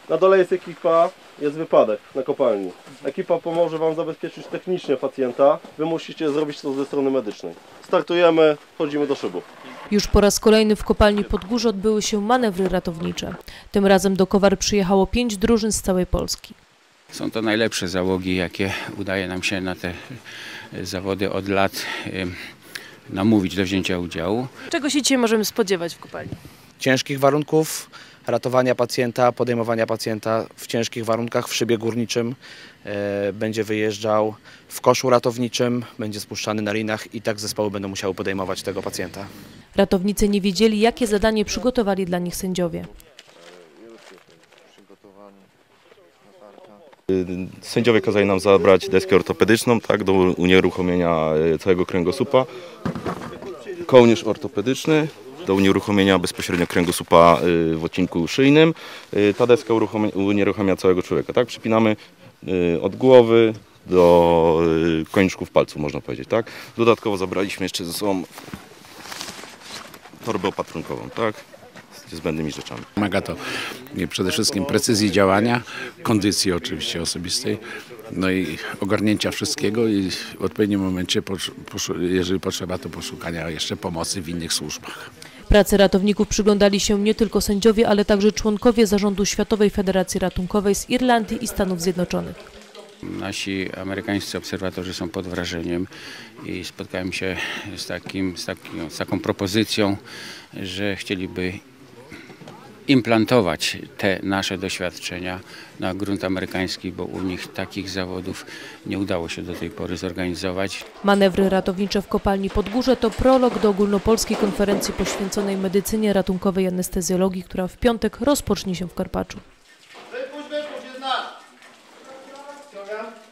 Na dole jest ekipa, jest wypadek na kopalni. Ekipa pomoże Wam zabezpieczyć technicznie pacjenta. Wy musicie zrobić to ze strony medycznej. Startujemy, wchodzimy do szybu. Już po raz kolejny w kopalni Podgórze odbyły się manewry ratownicze. Tym razem do Kowar przyjechało 5 drużyn z całej Polski. Są to najlepsze załogi, jakie udaje nam się na te zawody od lat namówić do wzięcia udziału. Czego się dzisiaj możemy spodziewać w kopalni? Ciężkich warunków, ratowania pacjenta, podejmowania pacjenta w ciężkich warunkach w szybie górniczym. Będzie wyjeżdżał w koszu ratowniczym, będzie spuszczany na linach i tak zespoły będą musiały podejmować tego pacjenta. Ratownicy nie wiedzieli, jakie zadanie przygotowali dla nich sędziowie. Sędziowie kazali nam zabrać deskę ortopedyczną, tak, do unieruchomienia całego kręgosłupa, kołnierz ortopedyczny do unieruchomienia bezpośrednio kręgosłupa w odcinku szyjnym. Ta deska unieruchamia całego człowieka. Tak? Przypinamy od głowy do koniczków palców, można powiedzieć. Tak? Dodatkowo zabraliśmy jeszcze ze sobą torbę opatrunkową, tak? Z zbędnymi rzeczami. Wymaga to przede wszystkim precyzji działania, kondycji oczywiście osobistej, no i ogarnięcia wszystkiego i w odpowiednim momencie, jeżeli potrzeba, to poszukania jeszcze pomocy w innych służbach. Pracy ratowników przyglądali się nie tylko sędziowie, ale także członkowie zarządu Światowej Federacji Ratunkowej z Irlandii i Stanów Zjednoczonych. Nasi amerykańscy obserwatorzy są pod wrażeniem i spotkałem się z taką propozycją, że chcieliby implantować te nasze doświadczenia na grunt amerykański, bo u nich takich zawodów nie udało się do tej pory zorganizować. Manewry ratownicze w kopalni Podgórze to prolog do ogólnopolskiej konferencji poświęconej medycynie ratunkowej i anestezjologii, która w piątek rozpocznie się w Karpaczu. Wypuść, jest nasz!